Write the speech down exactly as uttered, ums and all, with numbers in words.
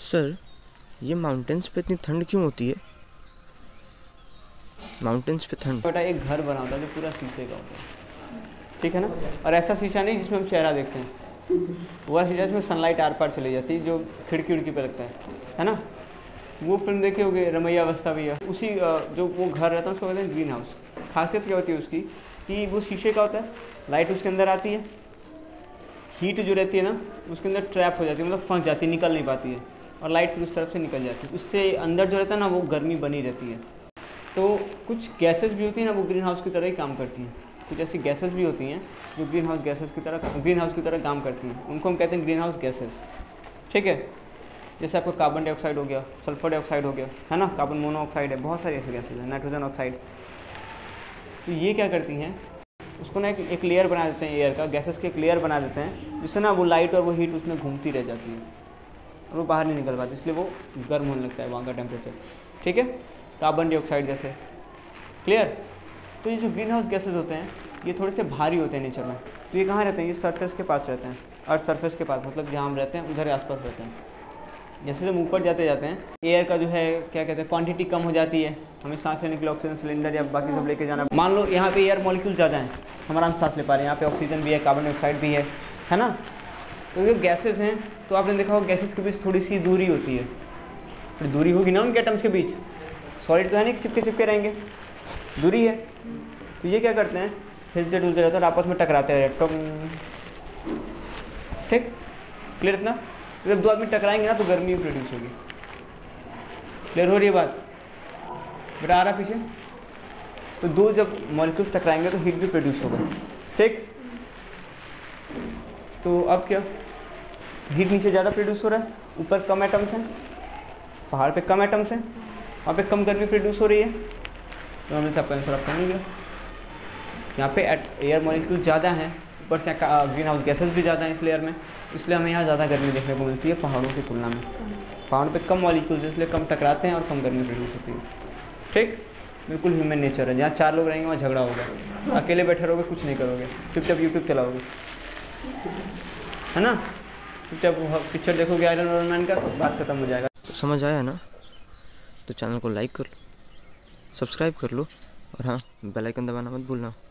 Sir, ये mountains पे इतनी ठंड क्यों होती है? माउंटेन्स पे ठंड? बेटा एक घर बना होता है जो पूरा शीशे का होता है, ठीक है ना। और ऐसा शीशा नहीं जिसमें हम चेहरा देखते हैं, वह शीशा जिसमें सनलाइट आर पार चली जाती है, जो खिड़की उड़की पे लगता है है ना। वो फिल्म देखे होगे, रमैया अवस्था भी है। उसी जो वो घर रहता है उसको कहते हैं ग्रीन हाउस। खासियत क्या होती है उसकी कि वो शीशे का होता है, लाइट उसके अंदर आती है, हीट जो रहती है ना उसके अंदर ट्रैप हो जाती है, मतलब फंस जाती है, निकल नहीं पाती है, और लाइट फिर उस तरफ से निकल जाती है। उससे अंदर जो रहता है ना वो गर्मी बनी रहती है। तो कुछ गैसेस भी होती हैं ना, वो ग्रीन हाउस की तरह ही काम करती हैं। कुछ ऐसी गैसेस भी होती हैं जो ग्रीन हाउस गैसेस की तरह ग्रीन हाउस की तरह काम करती हैं, उनको हम कहते हैं ग्रीन हाउस गैसेस, ठीक है। जैसे आपका कार्बन डाइऑक्साइड हो गया, सल्फर डाइऑक्साइड हो गया, है ना, कार्बन मोनोऑक्साइड है, बहुत सारी ऐसी गैसेज हैं, नाइट्रोजन ऑक्साइड। तो ये क्या करती हैं, उसको ना एक, एक लेयर बना देते हैं एयर का, गैसेस के एक लेयर बना देते हैं, जिससे ना वो लाइट और वो हीट उसमें घूमती रह जाती है और वो बाहर नहीं निकल पाती, इसलिए वो गर्म होने लगता है वहाँ का टेम्परेचर, ठीक है। कार्बन डाइऑक्साइड जैसे, क्लियर। तो ये जो ग्रीन हाउस गैसेज होते हैं ये थोड़े से भारी होते हैं नेचर में। तो ये कहाँ रहते हैं, ये सरफेस के पास रहते हैं, अर्थ सरफेस के पास, मतलब जहाँ हम रहते हैं उधर आसपास रहते हैं। जैसे जब ऊपर जाते जाते हैं एयर का जो है क्या कहते हैं क्वांटिटी कम हो जाती है, हमें सांस लेने के लिए ऑक्सीजन सिलेंडर या बाकी सब लेके जाना। मान लो यहाँ पे एयर मॉलिक्यूल ज़्यादा हैं, हम आराम से सांस ले पा रहे हैं, यहाँ पे ऑक्सीजन भी है, कार्बन डाइऑक्साइड भी है है ना। तो ये गैसेज हैं, तो आपने देखा होगा गैसेज के बीच थोड़ी सी दूरी होती है, फिर दूरी होगी ना उनके एटम्स के बीच, सॉलिड तो है नहीं चिपके चिपके रहेंगे, दूरी है। तो ये क्या करते हैं, हिलते डुलते रहते हैं और आपस में टकराते रहते, ठीक, क्लियर इतना। जब दो आदमी टकराएंगे ना तो गर्मी भी प्रोड्यूस होगी, क्लियर हो रही है बात बेटा, आ रहा पीछे। तो दो जब मॉलिक्यूल्स टकराएंगे तो हीट भी प्रोड्यूस होगा, ठीक। तो अब क्या, हीट नीचे ज़्यादा प्रोड्यूस हो रहा है, ऊपर कम एटम्स हैं, पहाड़ पे कम एटम्स हैं, वहाँ पे कम गर्मी प्रोड्यूस हो रही है, तो हमने से आपका आंसर आपका मिल गया। यहाँ पे एयर मॉलिक्यूल ज़्यादा हैं, ऊपर से ग्रीन हाउस गैसेस भी ज़्यादा हैं इस लेयर में, इसलिए हमें यहाँ ज़्यादा गर्मी देखने को मिलती है पहाड़ों की तुलना में। पहाड़ों पे कम मॉलिक्यूल्स इसलिए कम टकराते हैं और कम गर्मी प्रोड्यूस होती है, ठीक। बिल्कुल ह्यूमन नेचर है, जहाँ चार लोग रहेंगे वहाँ झगड़ा होगा, अकेले बैठे रहोगे कुछ नहीं करोगे, चुपचाप यूट्यूब चलाओगे, है ना, चुपचाप पिक्चर देखोगे आयरन मैन का, बात खत्म हो जाएगा। तो समझ आया ना, तो चैनल को लाइक कर लो, सब्सक्राइब कर लो, और हाँ, बेल आइकन दबाना मत भूलना।